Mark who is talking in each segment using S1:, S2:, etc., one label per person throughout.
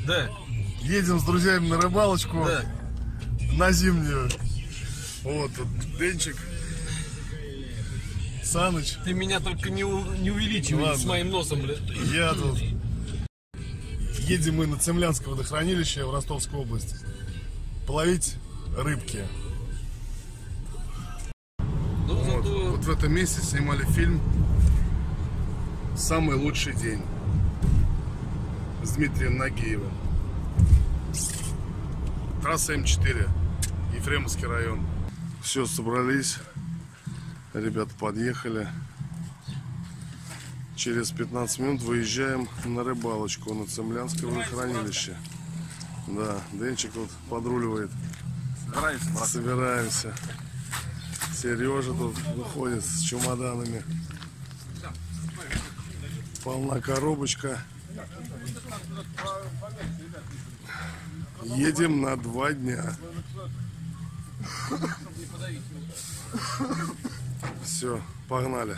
S1: Да.
S2: Едем с друзьями на рыбалочку.
S1: Да.
S2: На зимнюю. Вот тут Денчик, Саныч.
S1: Ты меня только не увеличивай. Ладно. С моим носом, блядь.
S2: Я тут. Едем мы на Цемлянское водохранилище в Ростовской области половить рыбки. Вот в этом месте снимали фильм «Самый лучший день» с Дмитрием Нагиевым. Трасса М4, Ефремовский район. Все, собрались. Ребята подъехали. Через 15 минут выезжаем на рыбалочку на Цемлянское водохранилище. Да, Денчик тут подруливает. Собираемся. Сережа тут выходит с чемоданами. Полна коробочка. Едем на 2 дня. Все, погнали.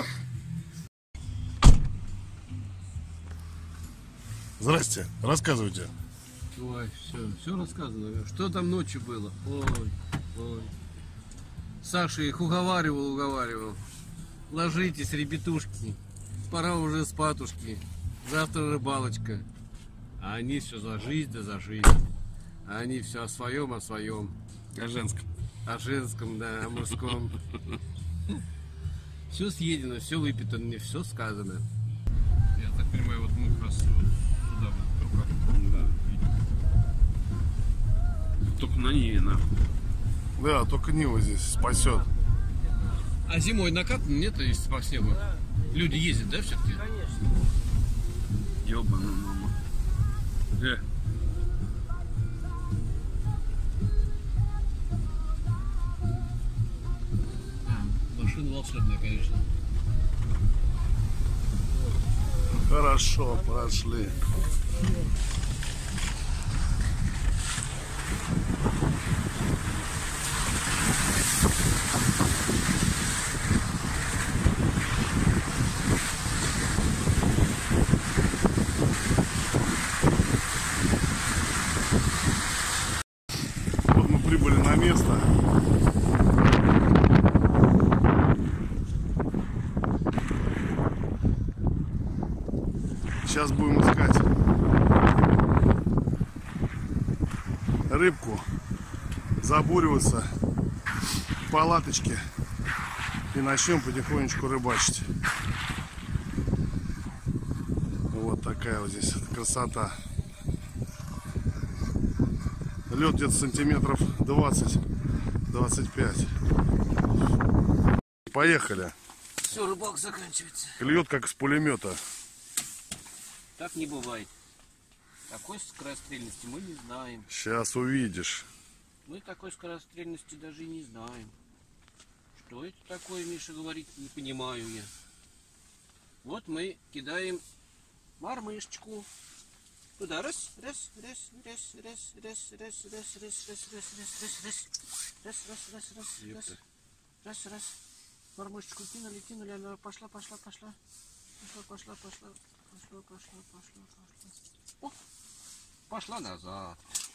S2: Здрасте, рассказывайте.
S1: Ой, все рассказываю. Что там ночью было? Ой. Саша их уговаривал. Ложитесь, ребятушки. Пора уже спатушки. Завтра рыбалочка. А они все за жизнь, да за жизнь. А они все о своем.
S3: О женском.
S1: О женском, да, о мужском. Все съедено, все выпито, мне все сказано.
S3: Я так понимаю, вот мы как раз сюда вот да. Только на Ниве, нахуй.
S2: Да, только Нива здесь спасет.
S1: А зимой накатано нет, если по снегу? Люди ездят, да, все-таки?
S3: Конечно. Ёбаная мама.
S1: Машина волшебная, конечно.
S2: Хорошо, прошли. Вот мы прибыли на место. Сейчас будем искать рыбку, забуриваться в палаточке и начнем потихонечку рыбачить. Вот такая вот здесь красота. Лед где-то сантиметров 20-25. Поехали.
S1: Все, рыбалка заканчивается.
S2: Клюет как из пулемета.
S1: Так не бывает. Такой скорострельности мы не знаем.
S2: Сейчас увидишь.
S1: Мы такой скорострельности даже и не знаем. Что это такое, Миша говорит, не понимаю я. Вот мы кидаем мормышечку. Туда раз. Мормышечку кинули, она пошла. Пошла. О, пошла назад.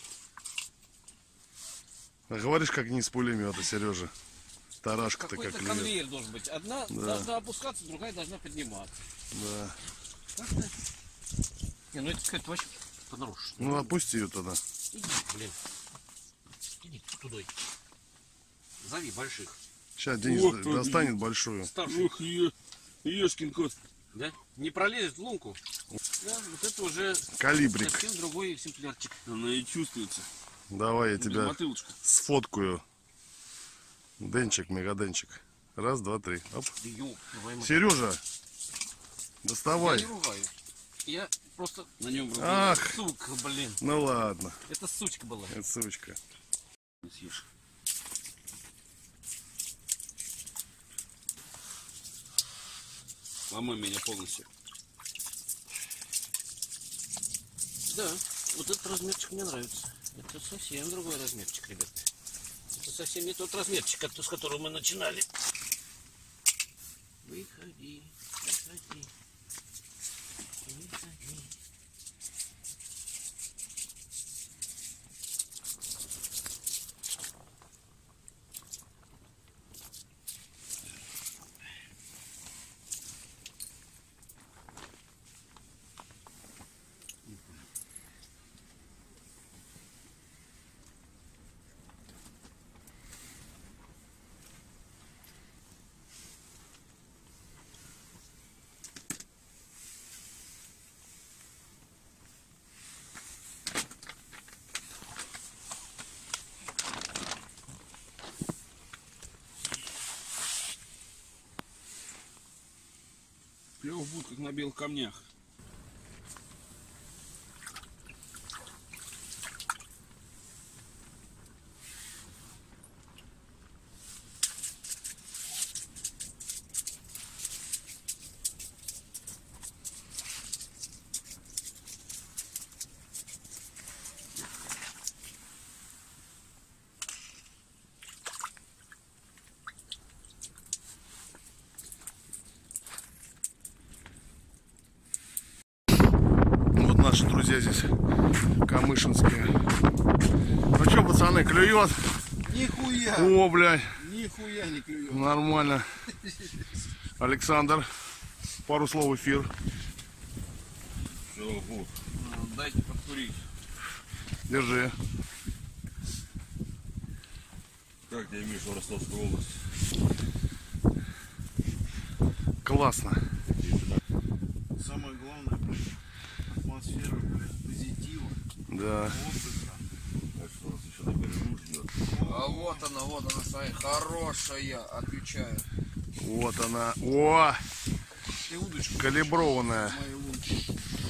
S2: Говоришь, как не из пулемета, Сережа. Тарашка-то как
S1: какой-то конвейер должен быть. Одна должна опускаться, другая должна подниматься.
S2: Да.
S1: Так-то. Не, ну это какая-то вообще понарушена.
S2: Ну отпусти ее тогда.
S1: Иди, блин. Иди туда. Зови больших.
S2: Сейчас Денис достанет большую.
S3: Ух, ешкин кот.
S1: Да? Не пролезет в лунку. Да, вот это уже
S2: калибрик.
S1: Совсем другой экземплярчик.
S3: Она и чувствуется.
S2: Давай я тебя сфоткаю. Денчик, мегаденчик. Раз, два, три. Оп. Сережа, доставай.
S1: Я не ругаюсь. Я просто
S3: на нем ругаюсь.
S2: Ах,
S1: сука, блин.
S2: Ну ладно.
S1: Это сучка была.
S2: Это сучка.
S3: Съешь. Ломай меня полностью.
S1: Да, вот этот размерчик мне нравится. Это совсем другой размерчик, ребят. Это совсем не тот размерчик, с которого мы начинали. Выходи.
S3: будет как на белых камнях.
S2: Вот наши друзья здесь, камышинские. Ну что, пацаны, клюет?
S1: Нихуя!
S2: О, блядь,
S1: Нихуя не клюет.
S2: нормально. Александр, пару слов в эфир.
S3: Все, вот. Дайте подкурить.
S2: Держи.
S3: Как тебе, Миша, в Ростовской области?
S2: Классно.
S4: Самое главное, атмосфера, позитива,
S2: Да.
S4: отдыха.
S3: Так что нас еще на берегу ждет.
S1: А вот она, смотри, хорошая, отвечаю.
S2: Вот она. О,
S1: Ты удочку
S2: калиброванная.
S1: моей лунки.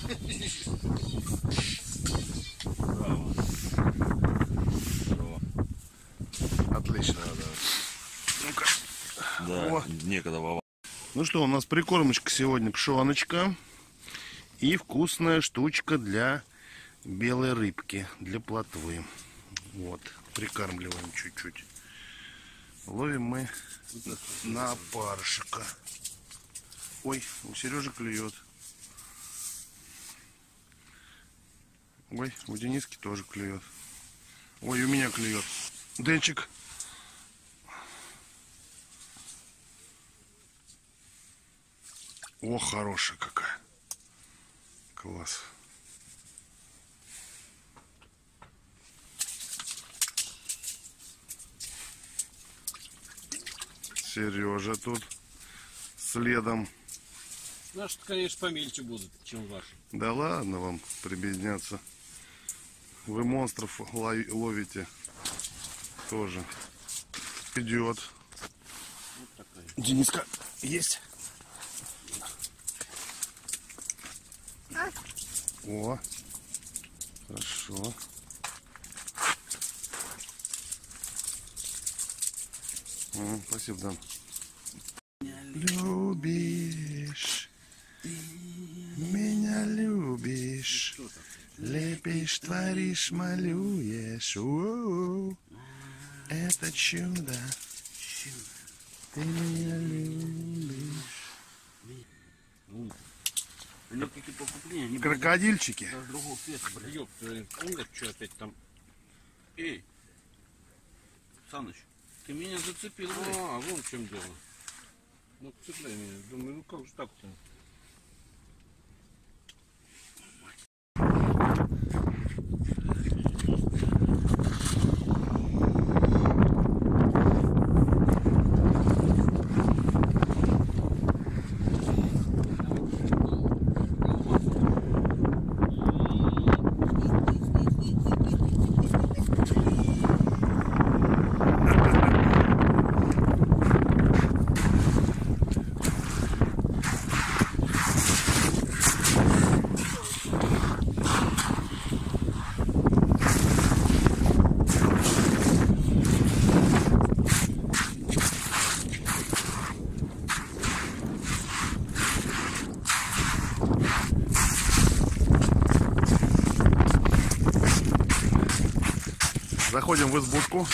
S3: Браво. Браво.
S2: Отлично. Ну-ка.
S3: Да,
S2: О.
S3: некогда Вова.
S2: Ну что, у нас прикормочка сегодня пшеночка и вкусная штучка для белой рыбки, для плотвы. Вот, прикармливаем чуть-чуть. Ловим мы на опарышика. Ой, у Сережи клюет. Ой, у Дениски тоже клюет. Ой, у меня клюет. Денчик. О, хорошая какая. Класс. Сережа тут следом.
S1: Наши, конечно, помельче будут, чем ваши.
S2: Да ладно вам прибедняться. Вы монстров ловите тоже. Идет.
S1: Вот такая.
S2: Дениска есть. О, хорошо. Спасибо, Дан. Любишь, меня любишь, лепишь, творишь, малюешь. О-о-о. Это чудо. Ты меня любишь.
S1: Они какие покупления, они
S2: Крокодильчики.
S1: даже другого цвета, блядь. Ёб твою, помнишь, что опять там? Эй,
S4: Саныч, ты меня зацепил, блядь.
S1: а, вон в чем дело. Ну, цепляй меня. Думаю, ну как же так-то?
S2: Заходим в избушку.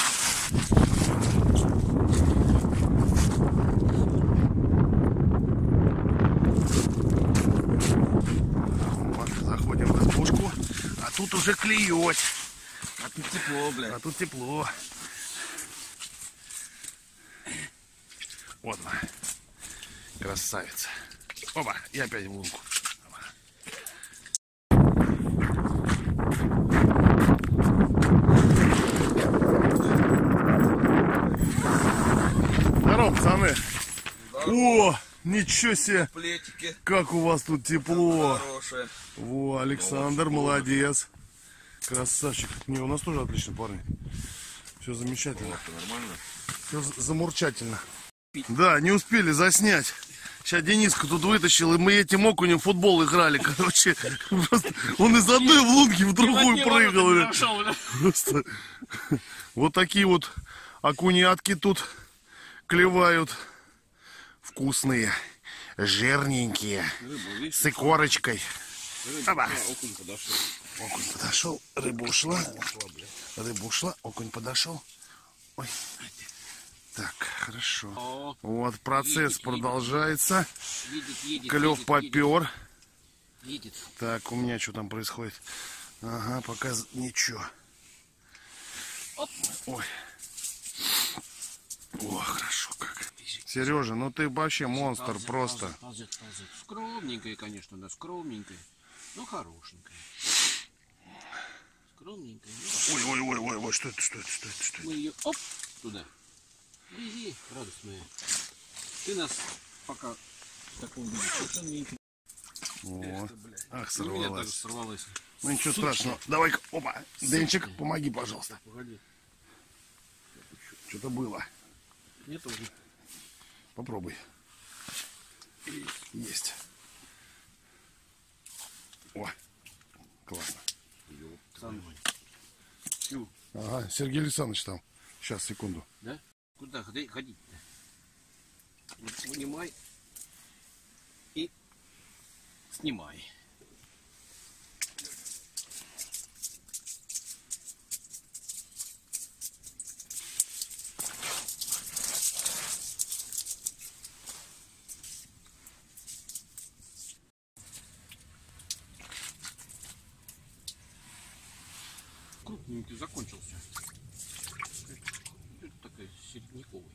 S2: Вот, заходим в избушку. А тут уже клюет.
S4: А тут тепло, блядь.
S2: А тут тепло. Вот она. Красавица. Опа, и опять в лунку. Здорово, пацаны. О, ничего себе.
S4: Плетики
S2: Как у вас тут тепло.
S4: хорошие.
S2: Во, Александр, молодец. Красавчик. Не, у нас тоже отлично, парни. Все замечательно.
S3: Нормально?
S2: Все замурчательно. Да, не успели заснять. Сейчас Дениска тут вытащил, и мы этим окунем в футбол играли, короче. Просто он из одной в лунки в другую прыгал. Бля. Просто вот такие вот окунятки тут клевают. Вкусные, жирненькие, с икорочкой. Оба.
S4: Окунь подошел.
S2: Окунь подошел, рыба ушла. Рыба ушла, окунь подошел. Ой. Так, хорошо.
S1: О,
S2: Вот процесс
S1: едет,
S2: продолжается.
S1: едет,
S2: Клев
S1: едет,
S2: попер.
S1: едет.
S2: Так, у меня что там происходит? Ага, пока ничего.
S1: Оп.
S2: Ой. О, хорошо как. Сережа, ну ты вообще монстр
S1: Ползет,
S2: просто.
S1: ползет. Скромненькая, конечно, да, скромненькая. Но хорошенькая. Скромненькая.
S2: Ой, что это?
S1: Мы ее, оп, туда. Иди, радость моя. Ты нас пока в таком виде совершенно не интересует.
S2: О, ах,
S1: У меня даже
S2: сорвалась.
S1: сорвалась.
S2: Ну ничего страшного. Давай-ка, опа. Денчик, помоги, пожалуйста.
S1: Погоди.
S2: Что-то было.
S1: Нет уже.
S2: Попробуй. Есть. О, классно.
S1: Фу.
S2: Ага, Сергей Александрович там. Сейчас, секунду.
S1: Да? Куда ходить-то? Вот вынимай и снимай. Крупненький закончился. Это такой середняковый.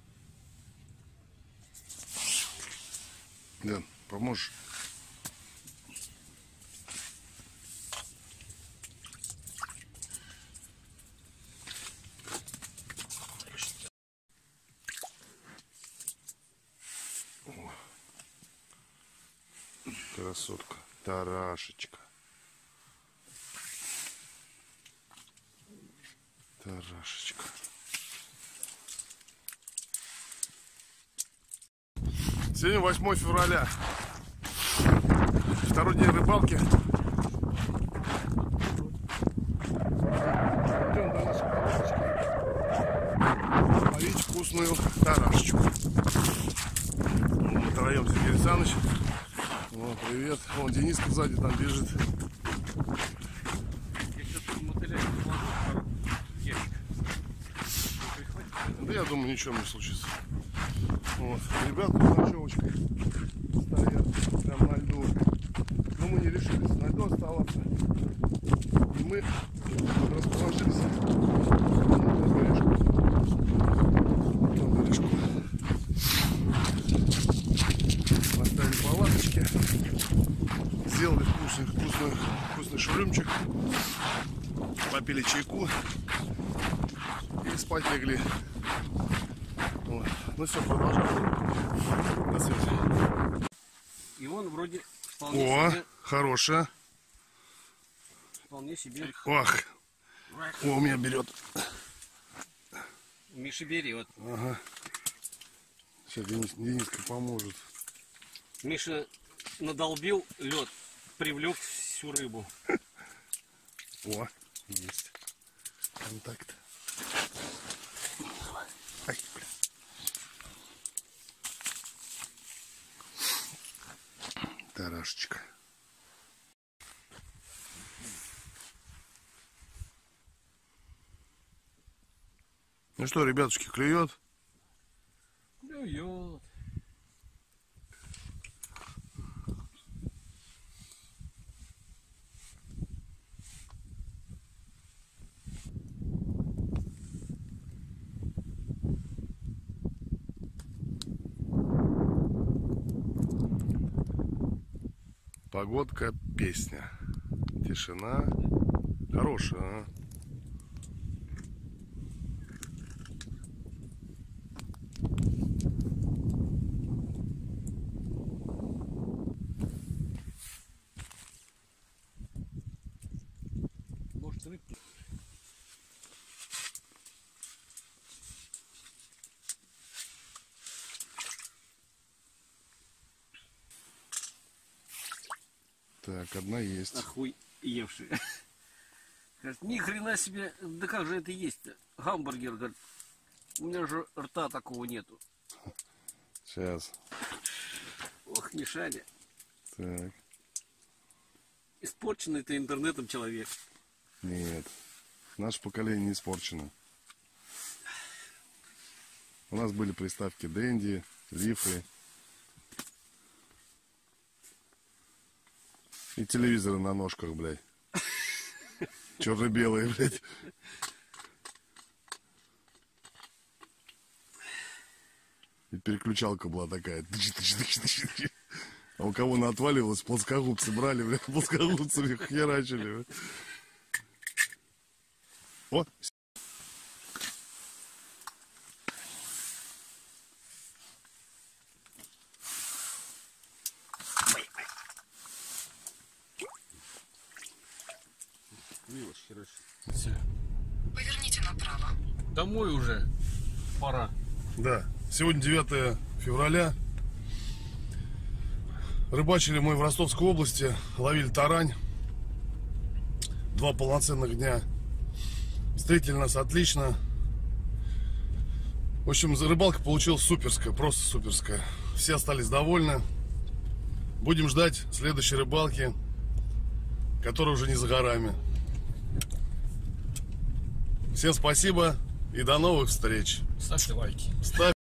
S2: Дэн, поможешь? О. Красотка. Тарашечка. Тарашечка. Сегодня 8 февраля. Второй день рыбалки. Идем до нашей палаточки. Ловить вкусную тарашечку. Мы втроем, Сергей Александрович. О, привет. Вон Дениска сзади там бежит. Да я думаю, ничего не случится. Вот. Ребята с ночевочкой стоят прям на льду. Но мы не решились на льду оставаться. И мы расположились на бережку. Поставили палаточки. Сделали вкусный шурымчик. Попили чайку. И спать легли. Вот. Ну все, продолжаем. До связи.
S1: И он вроде вполне
S2: О,
S1: себе,
S2: хорошая.
S1: вполне себе.
S2: Ох. О, у меня берет.
S1: Миша берет.
S2: Ага. Сейчас Дениска поможет.
S1: Миша надолбил лед, привлек всю рыбу.
S2: О, есть. Контакт. Ай, блин. Тарашечка. Ну что, ребятушки, клюет?
S1: Клюет.
S2: Погодка, песня. Тишина. Хорошая, а?
S1: Может, рыбки.
S2: Так, одна есть.
S1: Охуевшие. Говорит, ни хрена себе, да как же это есть-то? Гамбургер, говорит, у меня же рта такого нету.
S2: Сейчас.
S1: Ох, Мишаня.
S2: Так.
S1: Испорченный ты интернетом человек.
S2: Нет. Наше поколение не испорчено. У нас были приставки Дэнди, Лифы. И телевизоры на ножках, блядь. Черно-белые, блядь. И переключалка была такая. А у кого она отваливалась, плоскогубцы брали, блядь, плоскогубцами херачили, блядь. Вот.
S1: Милош, херачь.
S3: Все.
S5: Поверните направо.
S3: Домой уже. Пора.
S2: Да, сегодня 9 февраля. Рыбачили мы в Ростовской области, ловили тарань. 2 полноценных дня. Встретили нас отлично. В общем, рыбалка получилась суперская, просто суперская. Все остались довольны. Будем ждать следующей рыбалки, которая уже не за горами. Всем спасибо и до новых встреч.
S3: Ставьте лайки.
S2: Ставь